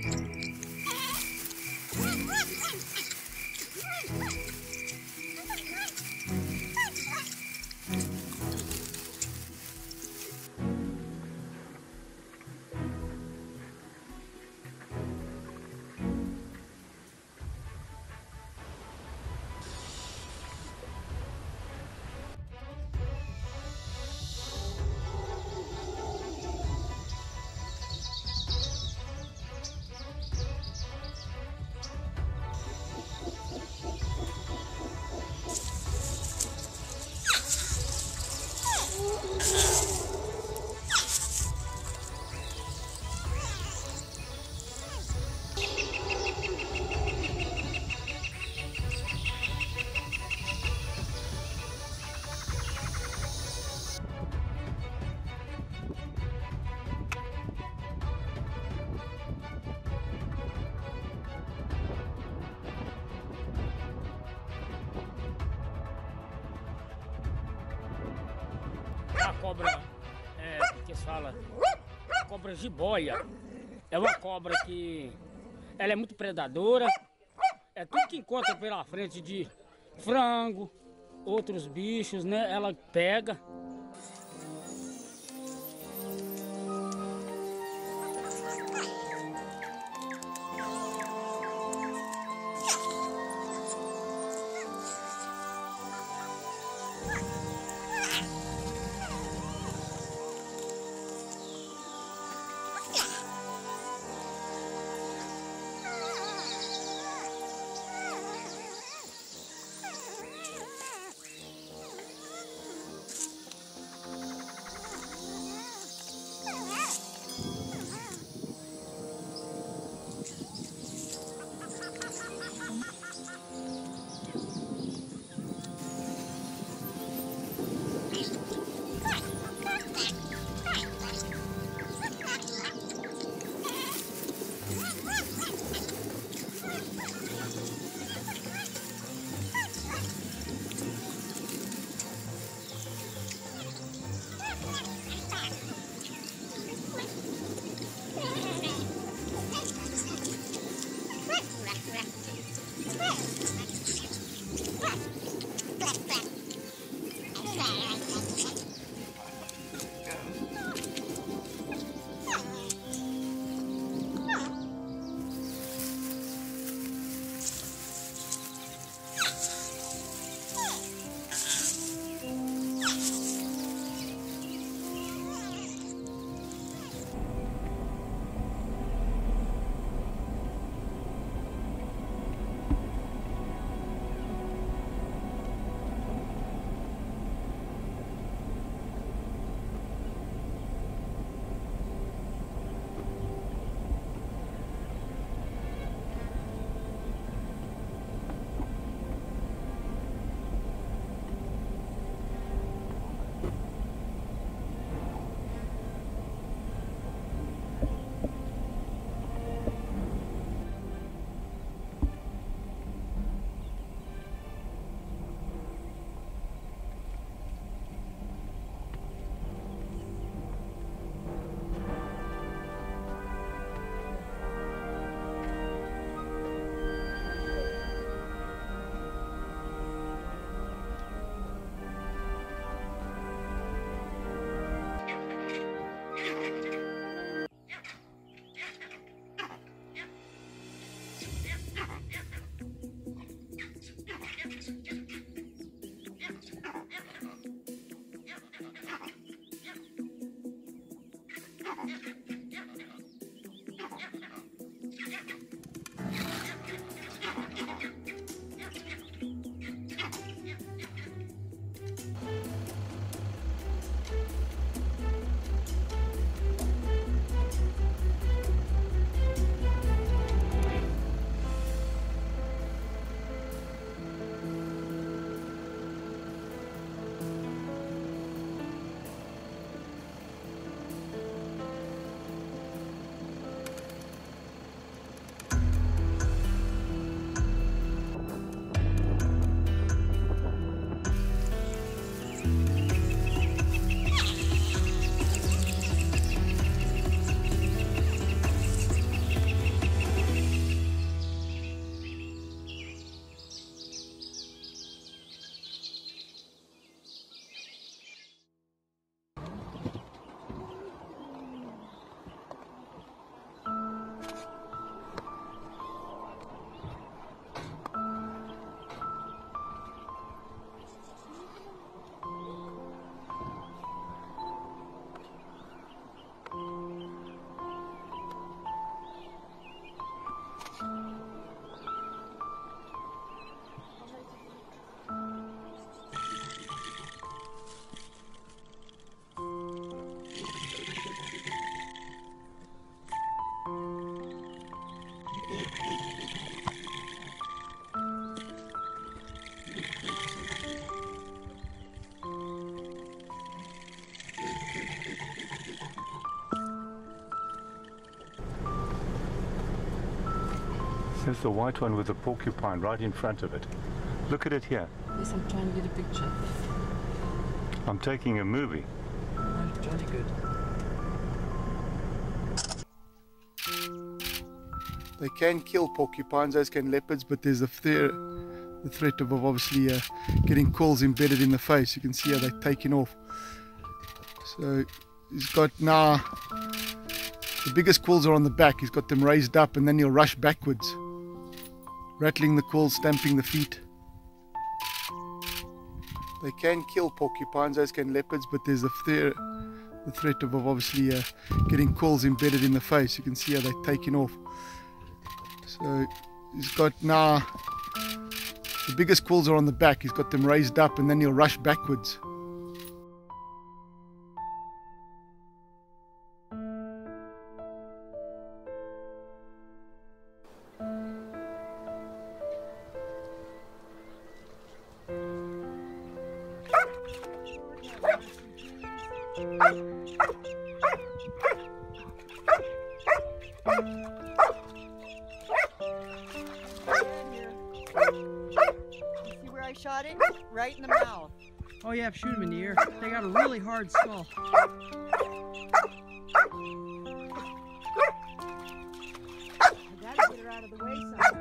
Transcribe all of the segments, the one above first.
A cobra, que se fala, cobra jiboia, é uma cobra que ela é muito predadora, é tudo que encontra pela frente de frango, outros bichos, né, ela pega. There's the white one with the porcupine right in front of it. Look at it here. Yes, I'm trying to get a picture. I'm taking a movie. Oh, jolly good. They can kill porcupines, as can leopards, but there's the threat of obviously getting quills embedded in the face. You can see how they're taking off. So he's got now, the biggest quills are on the back. He's got them raised up, and then he'll rush backwards, rattling the quills, stamping the feet. They can kill porcupines, as can leopards, but there's the threat of obviously getting quills embedded in the face. You can see how they're taking off. So he's got now, the biggest quills are on the back. He's got them raised up, and then he'll rush backwards. See where I shot him? Right in the mouth. Oh yeah, shoot him in the ear. They got a really hard skull. I gotta get her out of the way somehow.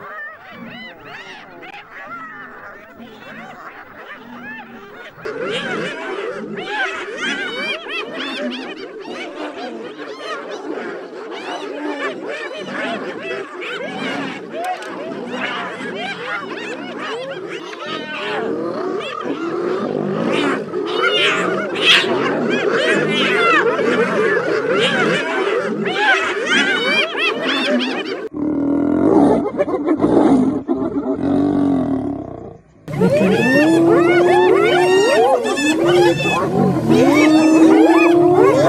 Yeah.